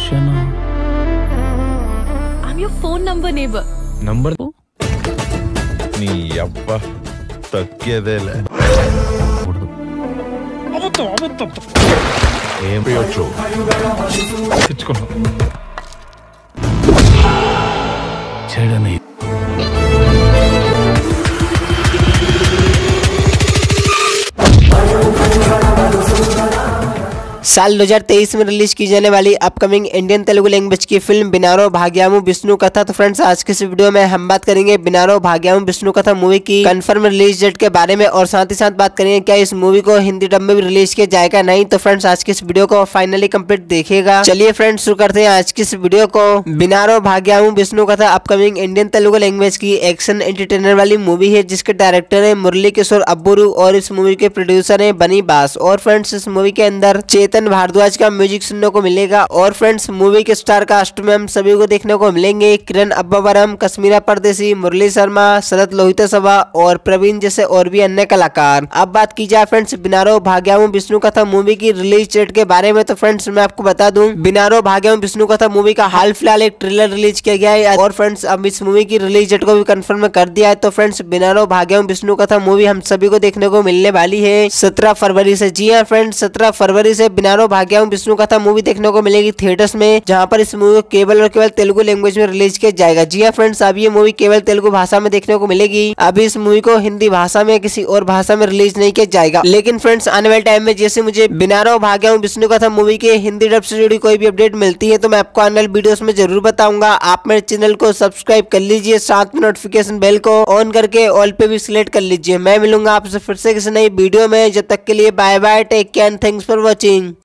Roshana. I'm your phone number neighbor. Number? నీ అబ్బ తగ్గేదేలే. ఏం చేయొచ్చు తెచ్చుకున్నా చెడని साल 2023 में रिलीज की जाने वाली अपकमिंग इंडियन तेलुगु लैंग्वेज की फिल्म बिनारो भाग्यामु विष्णु कथा। तो फ्रेंड्स आज के इस वीडियो में हम बात करेंगे बिनारो भाग्यामु विष्णु कथा मूवी की कंफर्म रिलीज डेट के बारे में और साथ ही साथ बात करेंगे क्या इस मूवी को हिंदी डब में भी रिलीज किया जाएगा नहीं। तो फ्रेंड्स आज की इस वीडियो को फाइनली कंप्लीट देखिएगा। चलिए फ्रेंड्स शुरू करते हैं आज की इस वीडियो को। बिनारो Bhagyamu Vishnu Katha upcoming Indian Telugu language की एक्शन एंटरटेनर वाली मूवी है जिसके डायरेक्टर है मुरली किशोर अब्बुरु और इस मूवी के प्रोड्यूसर है बनी बास। और फ्रेंड्स इस मूवी के अंदर चेतन भारद्वाज का म्यूजिक सुनने को मिलेगा। और फ्रेंड्स मूवी के स्टार कास्ट में हम सभी को देखने को मिलेंगे किरण अब्बावरम, कश्मीरा परदेसी, मुरली शर्मा, शरद लोहित सभा और प्रवीण जैसे और भी अन्य कलाकार। अब बात की जाए फ्रेंड्स बिनारो भाग्यामु विष्णु कथा मूवी की रिलीज डेट के बारे में। तो फ्रेंड्स मैं आपको बता दूं बिनारो भाग्यामु विष्णु कथा मूवी का हाल फिलहाल एक ट्रेलर रिलीज किया गया है और फ्रेंड्स अब इस मूवी की रिलीज डेट को भी कंफर्म कर दिया है। तो फ्रेंड्स बिनारो भाग्यामु विष्णु कथा मूवी हम सभी को देखने को मिलने वाली है 17 फरवरी से। जी हाँ फ्रेंड्स 17 फरवरी से बिनारो भाग्यामु विष्णु कथा मूवी देखने को मिलेगी थिएटर्स में, जहां पर इस मूवी को केवल और केवल तेलुगु लैंग्वेज में रिलीज किया जाएगा। जी हाँ फ्रेंड्स अब ये मूवी केवल तेलुगु भाषा में देखने को मिलेगी। अभी इस मूवी को हिंदी भाषा में किसी और भाषा में रिलीज नहीं किया जाएगा। लेकिन फ्रेंड्स आने वाले टाइम में जैसे मुझे बिनारो भाग्यामु विष्णु कथा मूवी के हिंदी डब से जुड़ी कोई भी अपडेट मिलती है तो मैं आपको आने वाले वीडियोस में जरूर बताऊंगा। आप मेरे चैनल को सब्सक्राइब कर लीजिए, साथ में नोटिफिकेशन बेल को ऑन करके ऑल पे भी सिलेक्ट कर लीजिए। मैं मिलूंगा आपसे फिर से किसी नई वीडियो में, जब तक के लिए bye bye, take care and thanks for watching.